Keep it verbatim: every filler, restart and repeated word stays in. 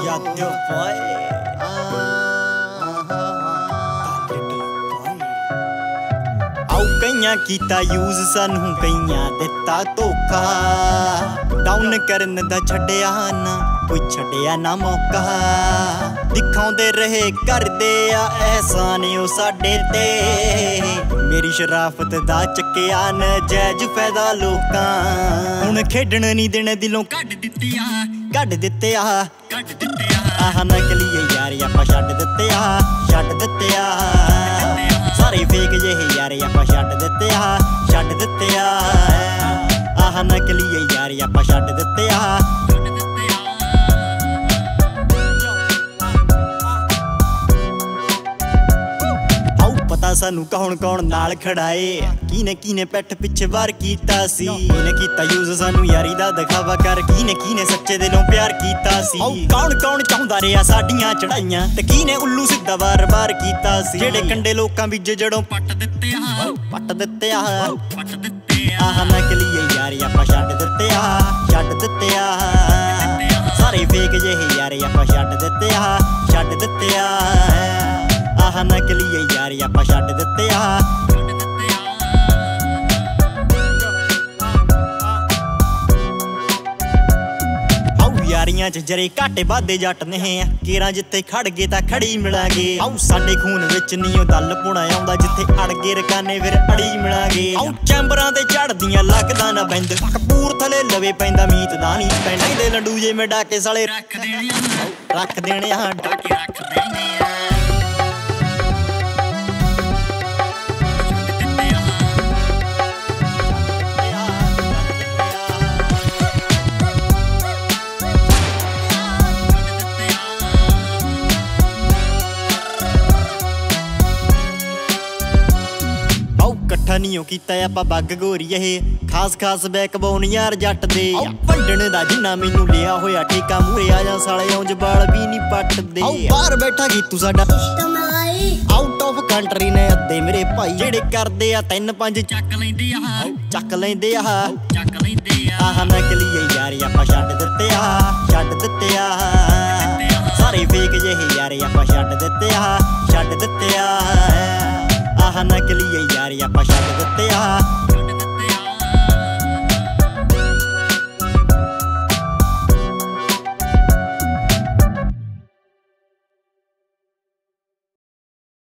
Your boy. ਆਉ ਕਈਆਂ ਕੀਤਾ ਯੂਜ਼ ਸਾਨੂੰ ਕਈਆਂ ਦਿੱਤਾ ਧੋਖਾ ਡਾਊਨ ਕਰਨ ਦਾ ਛੱਡਿਆ ਨਾ ਕੋਈ ਛੱਡਿਆ ਨਾ ਮੌਕਾ ਦਿਖਾਉਂਦੇ ਰਹੇ ਕਰਦੇ ਆ ਅਹਿਸਾਨ ਉਹ ਸਾਡੇ ਤੇ ਮੇਰੀ ਸ਼ਰਾਫਤ ਦਾ ਚੱਕਿਆ ਨਜਾਇਜ਼ ਫਾਇਦਾ ਲੋਕਾਂ ਹੁਣ ਖੇਡਣ ਨਹੀਂ ਦੇਣੇ ਦਿਲੋਂ ਕੱਢ ਦਿੱਤੇ ਆ ਕੱਢ ਦਿੱਤੇ ਆ ਕੱਢ ਦਿੱਤੇ ਆ ਆਹ ਨਕਲੀ ਯਾਰ ਆਪਾਂ ਛੱਡ ਦਿੱਤੇ ਆ ਛੱਡ ਦਿੱਤੇ ਆ ਸਾਰੇ ਫੇਕ ਜਿਹੇ ਯਾਰ ਆਪਾਂ ਛੱਡ ਦਿੱਤੇ ਆ ਛੱਡ ਦਿੱਤੇ ਆ ਆਹ ਨਕਲੀ ਯਾਰ ਆਪਾਂ ਛੱਡ ਦਿੱਤੇ ਆ ਪਤਾ ਸਾਨੂੰ ਕੌਣ ਕੌਣ ਨਾਲ ਖੜਾਏ ਕਿਨੇ ਕਿਨੇ ਪਿੱਠ ਪਿੱਛੇ ਵਾਰ ਕੀਤਾ ਸੀ ਕਿਨੇ ਕੀਤਾ ਯੂਜ਼ ਸਾਨੂੰ ਯਾਰੀ ਦਾ ਦਿਖਾਵਾ ਕਰ ਕਿਨੇ ਕਿਨੇ ਸੱਚੇ ਦਿਲੋਂ ਪਿਆਰ ਕੀਤਾ ਸੀ ਕੌਣ ਕੌਣ ਚਾਹੁੰਦਾ ਰਿਹਾ ਸਾਡੀਆਂ ਚੜਾਈਆਂ ਤੇ ਕਿਨੇ ਉੱਲੂ ਸਿੱਧਾ ਵਾਰ-ਵਾਰ ਕੀਤਾ ਸੀ ਜਿਹੜੇ ਕੰਡੇ ਲੋਕਾਂ ਵਿੱਚ ਜੜੋਂ ਪੱਟ ਦਿੱਤੇ ਆ ਪੱਟ ਦਿੱਤੇ ਆ ਪੱਟ ਦਿੱਤੇ ਆ ਆਹ ਨਕਲੀ ਯਾਰ ਆਪਾਂ ਛੱਡ ਦਿੱਤੇ ਆ ਛੱਡ ਦਿੱਤੇ ਆ ਸਾਰੇ ਫੇਕ ਜਿਹੇ ਯਾਰ ਆਪਾਂ ਛੱਡ ਦਿੱਤੇ ਆ ਛੱਡ ਦਿੱਤੇ ਆ ਆਹ ਨਕਲੀ ਯਾਰ ਆਪਾਂ ਛੱਡ ਦਿੱਤੇ ਆ ਯਾਰੀਆਂ ਚ ਜਰੇ ਘਾਟੇ ਵਾਧੇ ਜੱਟ ਨੇ ਕੇਰਾਂ ਜਿੱਥੇ ਖੜ ਗਏ ਤਾਂ ਖੜੀ ਮਿਲਾਂਗੇ ਆਉ ਸਾਡੇ ਖੂਨ ਵਿੱਚ ਨੀ ਉਹ ਦਲ ਪੁਣਾ ਆਉਂਦਾ ਜਿੱਥੇ ਅੜ ਗਏ ਰਕਾਨੇ ਫਿਰ ਅੜੀ ਮਿਲਾਂਗੇ ਆਉ ਚੈਂਬਰਾਂ ਤੇ ਚੜਦੀਆਂ ਲੱਗਦਾ ਨਾ ਬਿੰਦ ਕਪੂਰਥਲੇ ਲਵੇ ਪੈਂਦਾ ਮੀਤ ਦਾ ਨਹੀਂ ਪੈਂਦੇ ਦੇ ਲੰਡੂ ਜੇ ਮੈਂ ਡਾਕੇ ਸਾਲੇ ਰੱਖ ਦੇਣੇ ਆ ਰੱਖ ਦੇਣੇ ਆ ਡਾਕੇ ਰੱਖ ਦੇਣੇ ਆ ਨੀਓ ਕੀਤਾ ਆਪਾਂ ਬੱਗ ਗੋਰੀ ਇਹ ਖਾਸ ਖਾਸ ਬੈਕਬੋਨ ਯਾਰ ਜੱਟ ਦੇ ਭੰਡਣ ਦਾ ਜਿੰਨਾ ਮੈਨੂੰ ਲਿਆ ਹੋਇਆ ਠੇਕਾ ਮੂਰੇ ਆ ਜਾ ਸਾਲੇ ਉਂਝ ਬਾਲ ਵੀ ਨਹੀਂ ਪੱਟਦੇ ਬਾਹਰ ਬੈਠਾ ਗੀਤੂ ਸਾਡਾ ਆਊਟ ਆਫ ਕੰਟਰੀ ਨੇ ਅੱਧੇ ਮੇਰੇ ਭਾਈ ਜਿਹੜੇ ਕਰਦੇ ਆ ਤਿੰਨ ਪੰਜ ਚੱਕ ਲੈਂਦੇ ਆ ਚੱਕ ਲੈਂਦੇ ਆ ਚੱਕ ਲੈਂਦੇ ਆ ਆਹ ਨਕਲੀ ਯਾਰ ਆਪਾਂ ਛੱਡ ਦਿੱਤੇ ਆ ਛੱਡ ਦਿੱਤੇ ਆ ਸਾਰੇ ਫੇਕ ਜਿਹੇ ਯਾਰ ਆਪਾਂ ਛੱਡ ਦਿੱਤੇ ਆ ਛੱਡ ਦਿੱਤੇ ਆ ਆਹ ਨਕਲੀ ਯਾਰ ਆਪਾਂ ਛੱਡ ਦਿੱਤੇ ਆ